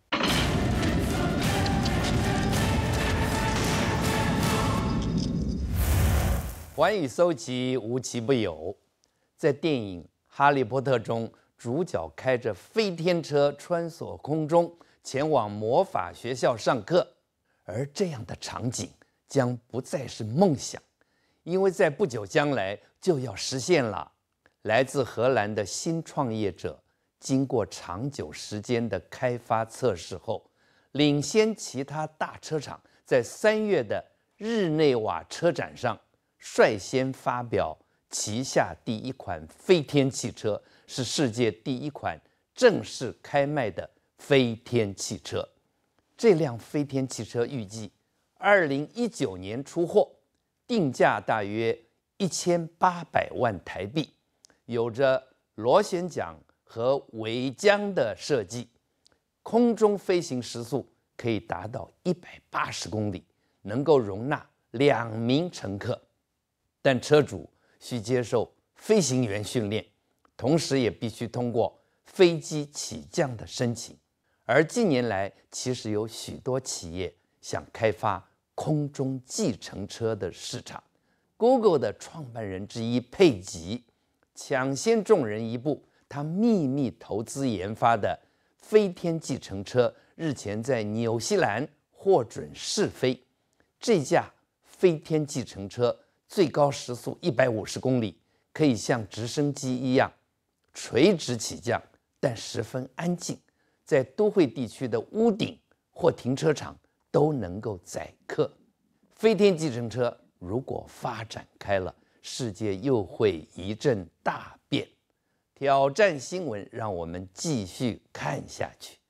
寰宇搜集无奇不有，在电影《哈利波特》中，主角开着飞天车穿梭空中，前往魔法学校上课，而这样的场景将不再是梦想。因为在不久将来就要实现了。来自荷兰的新创业者，经过长久时间的开发测试后，领先其他大车厂，在3月的日内瓦车展上率先发表旗下第一款飞天汽车，是世界第一款正式开卖的飞天汽车。这辆飞天汽车预计2019年出货，定价大约1800万台币，有着螺旋桨和尾桨的设计，空中飞行时速可以达到180公里，能够容纳2名乘客。但车主需接受飞行员训练，同时也必须通过飞机起降的申请。而近年来，其实有许多企业想开发空中计程车的市场。Google 的创办人之一佩吉抢先众人一步，他秘密投资研发的飞天计程车日前在纽西兰获准试飞。这架飞天计程车最高时速150公里， 可以像直升机一样垂直起降，但十分安静，在都会地区的屋顶或停车场都能够载客。飞天计程车如果发展开了，世界又会一阵大变。挑战新闻，让我们继续看下去。